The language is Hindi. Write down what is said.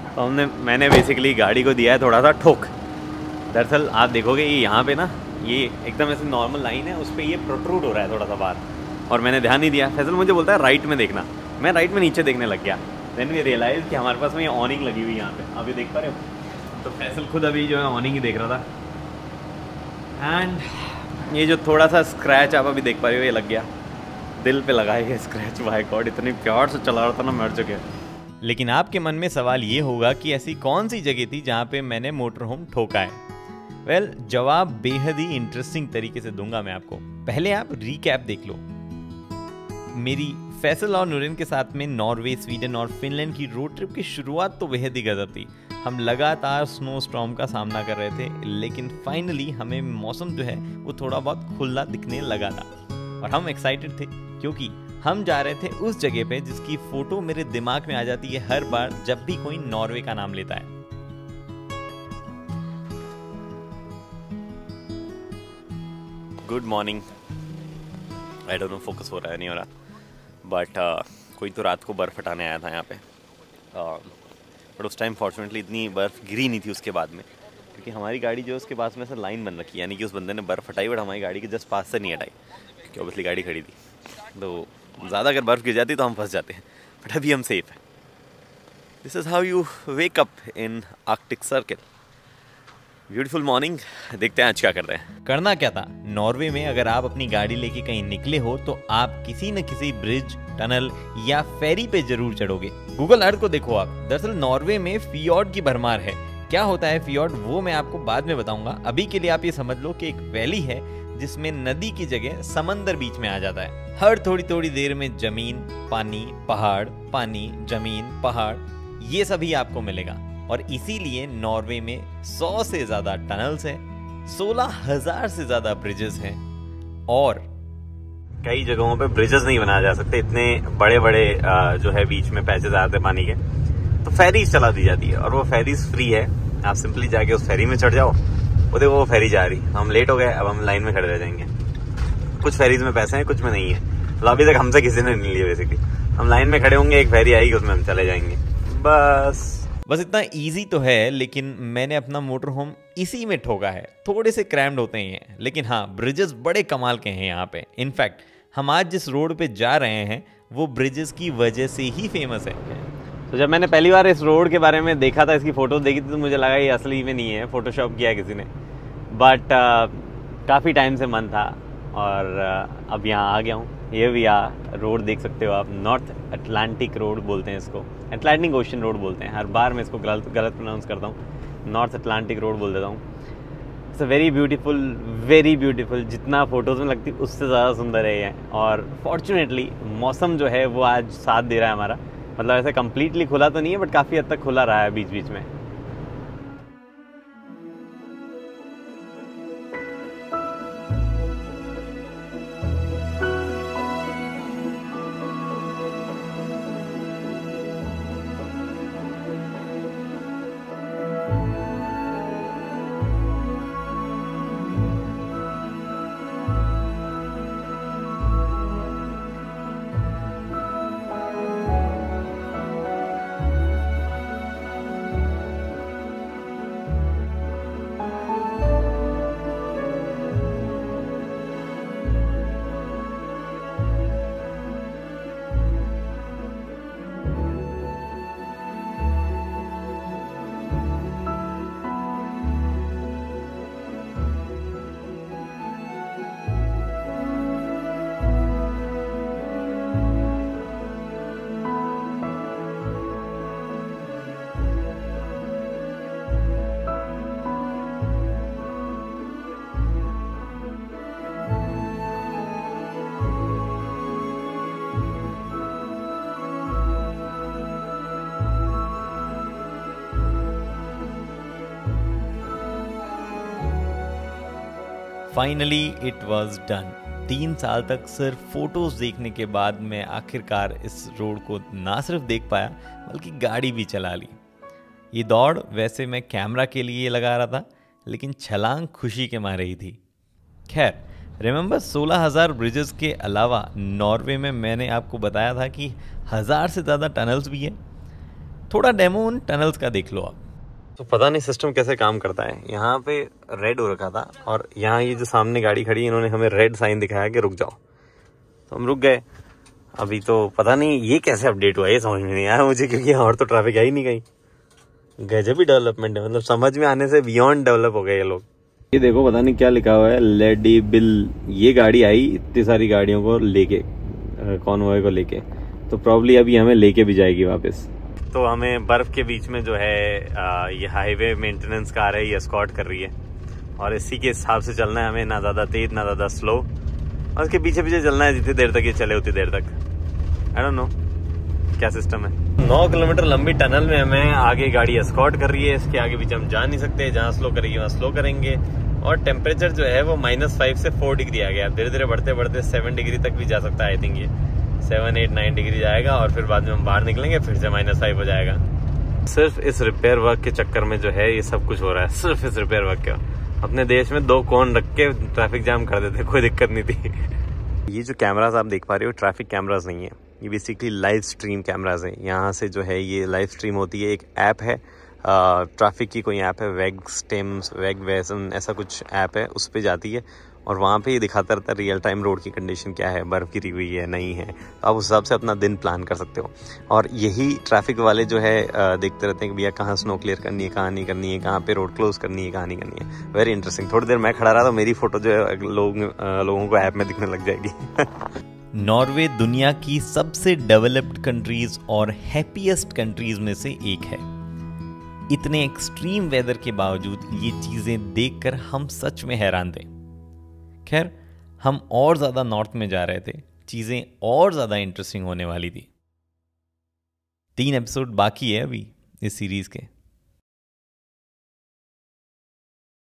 तो मैंने बेसिकली गाड़ी को दिया है थोड़ा सा ठोक। दरअसल आप देखोगे ये यहाँ पे ना, ये एकदम ऐसे नॉर्मल लाइन है, उस पर ये प्रोट्रूड हो रहा है थोड़ा सा बाहर, और मैंने ध्यान नहीं दिया। फैसल मुझे बोलता है राइट में देखना, मैं राइट में नीचे देखने लग गया। देन वी रियलाइज कि हमारे पास में ये ऑनिंग लगी हुई है यहाँ पे, अभी देख पा रहे हो। तो फैसल खुद अभी जो है ऑनिंग ही देख रहा था। एंड ये जो थोड़ा सा स्क्रैच आप अभी देख पा रहे हो, ये लग गया, दिल पे लगा है ये स्क्रैच। भाई गॉड, इतनी प्यार से चला रहा था ना, मर चुके। लेकिन आपके मन में सवाल ये होगा कि ऐसी कौन सी जगह थी जहाँ पे मैंने मोटर होम ठोका है। वेल, जवाब बेहद ही इंटरेस्टिंग तरीके से दूंगा मैं आपको। पहले आप रीकैप देख लो। मेरी फैसल और नूरिन के साथ में नॉर्वे, स्वीडन और फिनलैंड की रोड ट्रिप की शुरुआत तो बेहद ही गजब थी। हम लगातार स्नो स्टॉर्म का सामना कर रहे थे, लेकिन फाइनली हमें मौसम जो है वो थोड़ा बहुत खुला दिखने लगा था और हम एक्साइटेड थे क्योंकि हम जा रहे थे उस जगह पे जिसकी फोटो मेरे दिमाग में आ जाती है हर बार जब भी कोई नॉर्वे का नाम लेता है। Good morning. I don't know focus हो रहा है नहीं हो रहा, बट कोई तो रात को बर्फ़ हटाने आया था यहाँ पे, बट उस टाइम फॉर्चुनेटली इतनी बर्फ़ गिरी नहीं थी उसके बाद में, क्योंकि हमारी गाड़ी जो है उसके पास में से लाइन बन रखी है, यानी कि उस बंदे ने बर्फ़ हटाई बट हमारी गाड़ी के जस्ट पास से नहीं हटाई, क्योंकि ऑब्वियसली गाड़ी खड़ी थी। तो ज़्यादा अगर बर्फ़ गिर जाती तो हम फंस जाते हैं, बट अभी हम सेफ हैं। This is how you wake up in Arctic circle. Beautiful morning. देखते हैं आज क्या कर रहे हैं। करना क्या था, नॉर्वे में अगर आप अपनी गाड़ी लेके कहीं निकले हो तो आप किसी न किसी ब्रिज, टनल या फेरी पे जरूर चढ़ोगे। गूगल अर्थ को देखो आप। दरअसल नॉर्वे में फियोर्ड की भरमार है। क्या होता है फियोर्ड वो मैं आपको बाद में बताऊंगा। अभी के लिए आप ये समझ लो कि एक वैली है जिसमें नदी की जगह समंदर बीच में आ जाता है। हर थोड़ी थोड़ी देर में जमीन, पानी, पहाड़, पानी, जमीन, पहाड़, ये सभी आपको मिलेगा। और इसीलिए नॉर्वे में 100 से ज्यादा टनल्स हैं, 16,000 से ज्यादा ब्रिजेस हैं, और कई जगहों पे ब्रिजेस नहीं बनाए जा सकते, इतने बड़े बड़े जो है बीच में पैचेस आते हैं पानी के, तो फेरीज चला दी जाती है और वो फेरीज फ्री है। आप सिंपली जाके उस फेरी में चढ़ जाओ। वो देखो वो फेरी जा रही, हम लेट हो गए, अब हम लाइन में खड़े रह जाएंगे। कुछ फेरीज में पैसे हैं, कुछ में नहीं है। तो अभी तक हमसे किसी ने नहीं लिए बेसिकली। हम लाइन में खड़े होंगे, एक फेरी आएगी, उसमें हम चले जाएंगे। बस इतना इजी तो है, लेकिन मैंने अपना मोटर होम इसी में ठोका है। थोड़े से क्रैम्ड होते हैं, लेकिन हाँ, ब्रिजेस बड़े कमाल के हैं यहाँ पे। इनफैक्ट हम आज जिस रोड पे जा रहे हैं वो ब्रिजेस की वजह से ही फेमस है। तो जब मैंने पहली बार इस रोड के बारे में देखा था, इसकी फ़ोटो देखी थी, तो मुझे लगा ये असली में नहीं है, फ़ोटोशॉप किया है किसी ने। बट काफ़ी टाइम से मन था और अब यहाँ आ गया हूँ। ये भी रोड देख सकते हो आप, नॉर्थ अटलांटिक रोड बोलते हैं इसको, अटलांटिक ओशन रोड बोलते हैं। हर बार मैं इसको गलत प्रोनाउंस करता हूँ, नॉर्थ अटलांटिक रोड बोल देता हूँ। It's very beautiful. जितना फ़ोटोज़ में लगती उससे ज़्यादा सुंदर है ये। और फॉर्चुनेटली मौसम जो है वो आज साथ दे रहा है हमारा। मतलब ऐसे कम्प्लीटली खुला तो नहीं है, बट काफ़ी हद तक खुला रहा है बीच बीच में। Finally it was done. 3 साल तक सिर्फ फोटोज देखने के बाद मैं आखिरकार इस रोड को ना सिर्फ देख पाया बल्कि गाड़ी भी चला ली। ये दौड़ वैसे मैं कैमरा के लिए लगा रहा था, लेकिन छलांग खुशी के मारे ही थी। खैर, रिमेंबर 16,000 ब्रिजेस के अलावा नॉर्वे में मैंने आपको बताया था कि 1000 से ज़्यादा टनल्स भी हैं। थोड़ा डेमो उन टनल्स का देख लो आप। तो पता नहीं सिस्टम कैसे काम करता है। यहाँ पे रेड हो रखा था और यहाँ ये जो सामने गाड़ी खड़ी है इन्होंने हमें रेड साइन दिखाया कि रुक जाओ, तो हम रुक गए। अभी तो पता नहीं ये कैसे अपडेट हुआ, ये समझ में नहीं आया मुझे, क्योंकि यहाँ और तो ट्रैफिक है ही नहीं कहीं। गजब ही डेवलपमेंट है, मतलब समझ में आने से बियॉन्ड डेवलप हो गए ये लोग। ये देखो पता नहीं क्या लिखा हुआ है, लेडी बिल। ये गाड़ी आई इतनी सारी गाड़ियों को लेके, कॉन्वॉय को लेके, तो प्रॉब्ली अभी हमें लेके भी जाएगी वापस। तो हमें बर्फ के बीच में जो है ये हाईवे मेंटेनेंस कार है, ये एस्कॉर्ट कर रही है और इसी के हिसाब से चलना है हमें, ना ज़्यादा तेज ना ज़्यादा स्लो, और उसके पीछे पीछे चलना है जितनी देर तक ये चले उतनी देर तक। आई डोंट नो क्या सिस्टम है। 9 किलोमीटर लंबी टनल में हमें आगे गाड़ी एस्कॉर्ट कर रही है, इसके आगे पीछे हम जा नहीं सकते, जहाँ स्लो करेगी वहाँ स्लो करेंगे। और टेम्परेचर जो है वो -5 से 4 डिग्री आ गया, धीरे धीरे बढ़ते बढ़ते 7 डिग्री तक भी जा सकता है। आई थिंक ये 7, 8, 9 डिग्री जाएगा और फिर बाद में हम बाहर निकलेंगे फिर से -5 हो जाएगा। सिर्फ इस रिपेयर वर्क के चक्कर में जो है ये सब कुछ हो रहा है, सिर्फ इस रिपेयर वर्क का। अपने देश में 2 कोन रख के ट्रैफिक जाम कर देते, कोई दिक्कत नहीं थी। ये जो कैमराज आप देख पा रहे हो ट्रैफिक कैमराज नहीं है, ये बेसिकली लाइव स्ट्रीम कैमराज है। यहाँ से जो है ये लाइव स्ट्रीम होती है। एक ऐप है ट्रैफिक की, कोई ऐप है वेग स्टेम्स, वेग वेसन, ऐसा कुछ ऐप है, उस पर जाती है और वहाँ पे ये दिखाता रहता है रियल टाइम रोड की कंडीशन क्या है, बर्फ़ गिरी हुई है नहीं है, तो आप उस हिसाब से अपना दिन प्लान कर सकते हो। और यही ट्रैफिक वाले जो है देखते रहते हैं कि भैया कहाँ स्नो क्लियर करनी है, कहाँ नहीं करनी है, कहाँ पे रोड क्लोज करनी है, कहाँ नहीं करनी है। Very interesting. थोड़ी देर मैं खड़ा रहा तो मेरी फोटो जो है लोगों को ऐप में दिखने लग जाएगी। नॉर्वे दुनिया की सबसे डेवलप्ड कंट्रीज और हैप्पीएस्ट कंट्रीज में से एक है। इतने एक्सट्रीम वेदर के बावजूद ये चीजें देखकर हम सच में हैरान थे। खैर, हम और ज़्यादा नॉर्थ में जा रहे थे, चीज़ें और ज़्यादा इंटरेस्टिंग होने वाली थी। 3 एपिसोड बाकी है अभी इस सीरीज़ के।